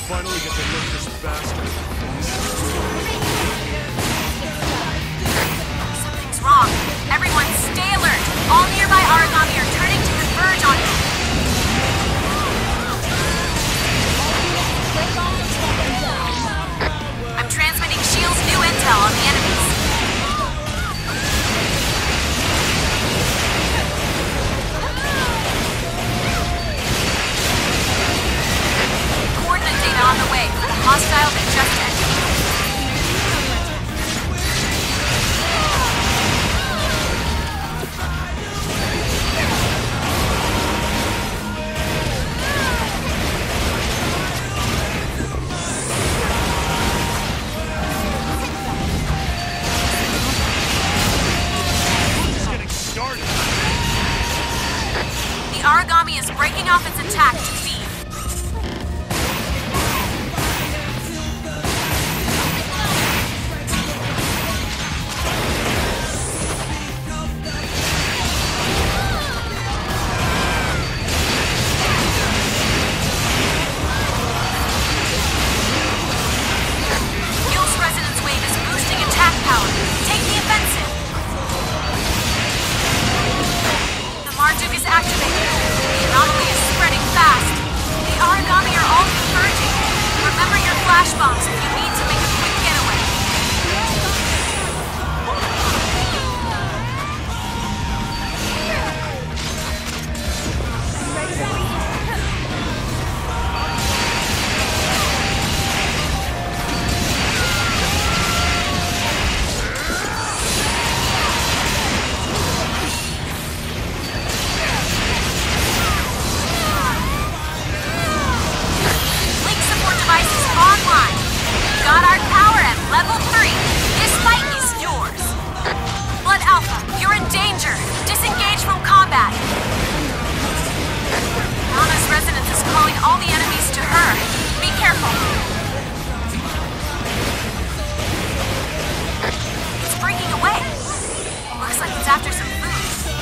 finally get to lick this bastard. Something's wrong. Everyone stay alert. All nearby Aragami are turning to converge on you. I'm transmitting S.H.I.E.L.D.'s new intel on the enemies. Coordinate data on the way for the hostile that just entered. The Aragami is breaking off its attack to feed. Gil's resonance wave is boosting attack power. Take the offensive. The Marduk is activated. The anomaly is spreading fast. The Aragami are all converging. Remember your flash bombs if you need to make a quick getaway. Link support devices online. Got our power at level 3. This fight is yours. Blood Alpha, you're in danger. Disengage from combat. Nana's resonance is calling all the enemies to her. Be careful. It's breaking away. Looks like it's after some food.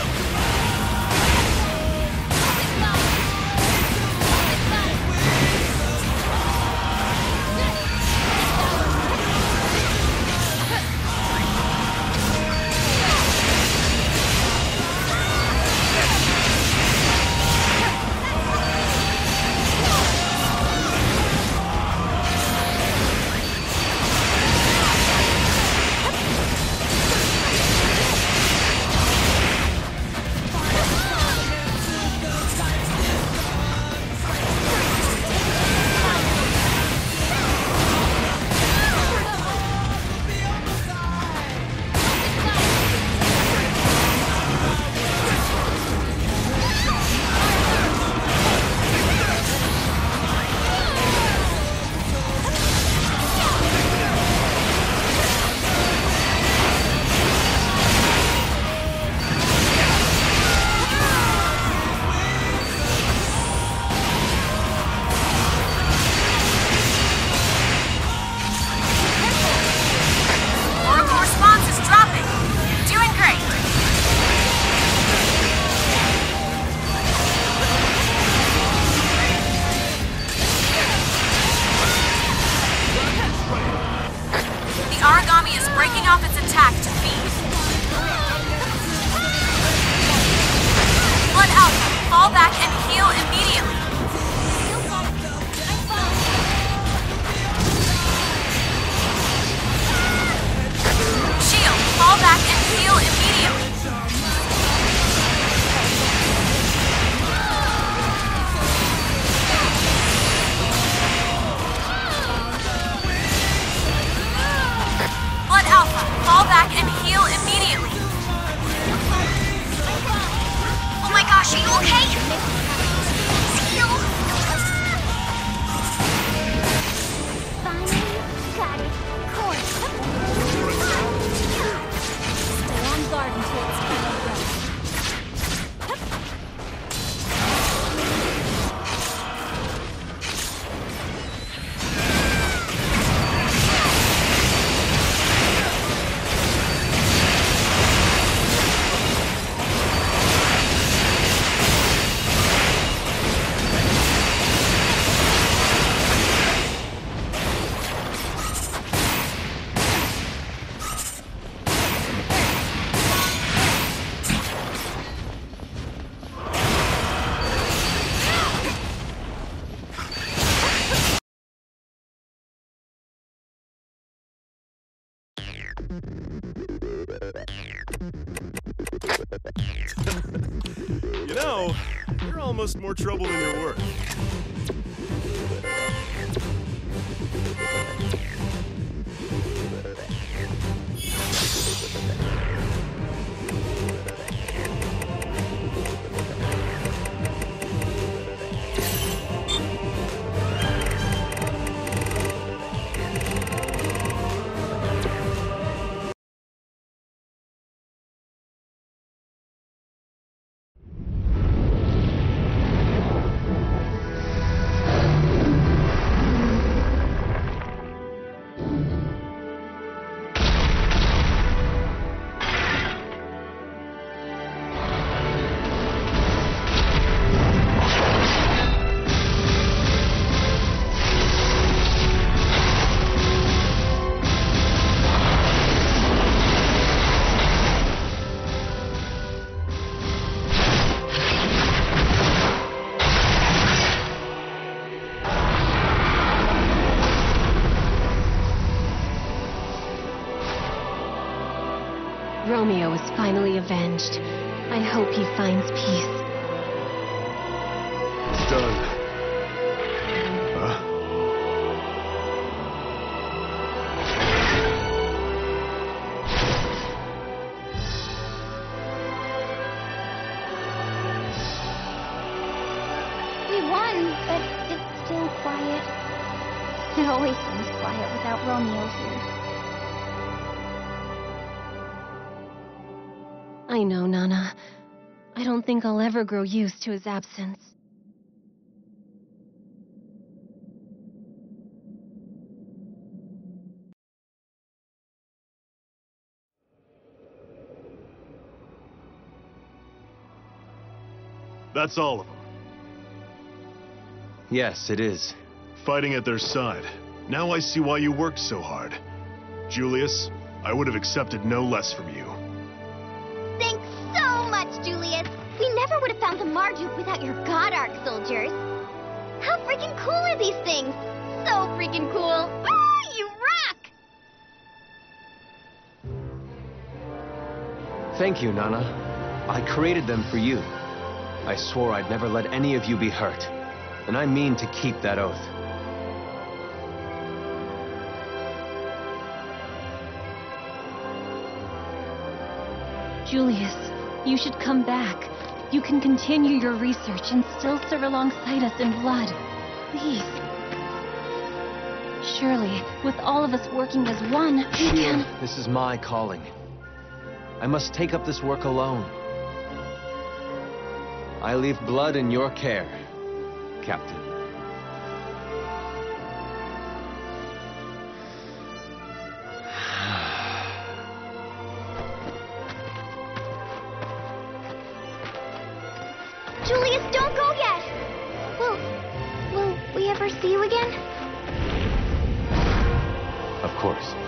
Oracle response is dropping. Doing great. The Aragami is breaking off its attack to feed. Blood Alpha, fall back and heal immediately. S.H.I.E.L.D., fall back and heal immediately. Blood Alpha, fall back and heal immediately. Oh my gosh, are you okay? Heal. Finally got it. Course. Stay on guard until it's final breath. You know, you're almost more trouble than you're worth. Romeo is finally avenged. I hope he finds peace. It's done. Huh? We won, but it's still quiet. It always seems quiet without Romeo here. I know, Nana. I don't think I'll ever grow used to his absence. That's all of them. Yes, it is. Fighting at their side. Now I see why you worked so hard. Julius, I would have accepted no less from you. Thanks so much, Julius. We never would have found the Marduk without your God Arc soldiers. How freaking cool are these things? So freaking cool. Ah, you rock! Thank you, Nana. I created them for you. I swore I'd never let any of you be hurt. And I mean to keep that oath. Julius, you should come back. You can continue your research and still serve alongside us in blood. Please. Surely, with all of us working as one, we can... This is my calling. I must take up this work alone. I leave blood in your care, Captain. Julius, don't go yet! Will we ever see you again? Of course.